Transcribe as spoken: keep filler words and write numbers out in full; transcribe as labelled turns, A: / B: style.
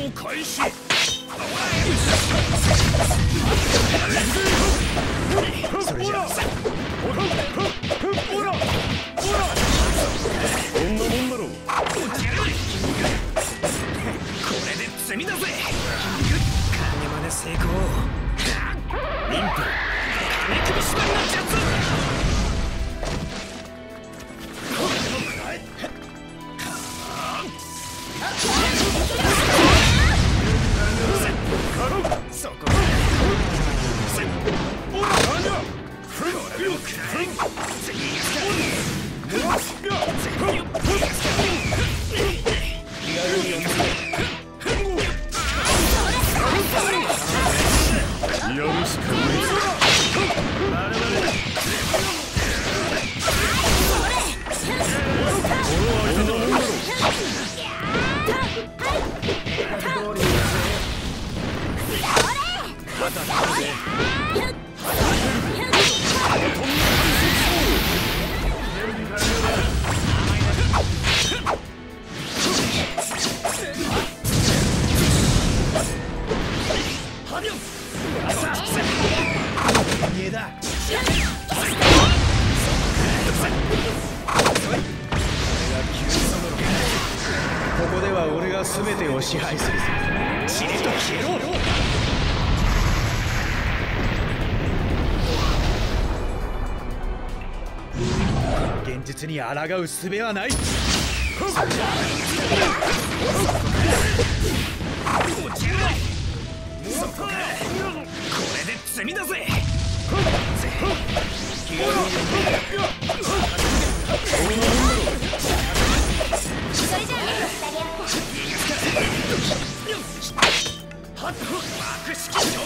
A: を開始。それじゃあほらほらこんなもんだろう。これで積みだぜ。金まで成功。リンプ金首縛りの術。そこまで。おら何だ。これもくらい。やるしかない。ここでは俺が全てを支配する。しれっと消えろ。現実に抗う術はない。そこか。これで積みだぜ。それじゃあね、爆式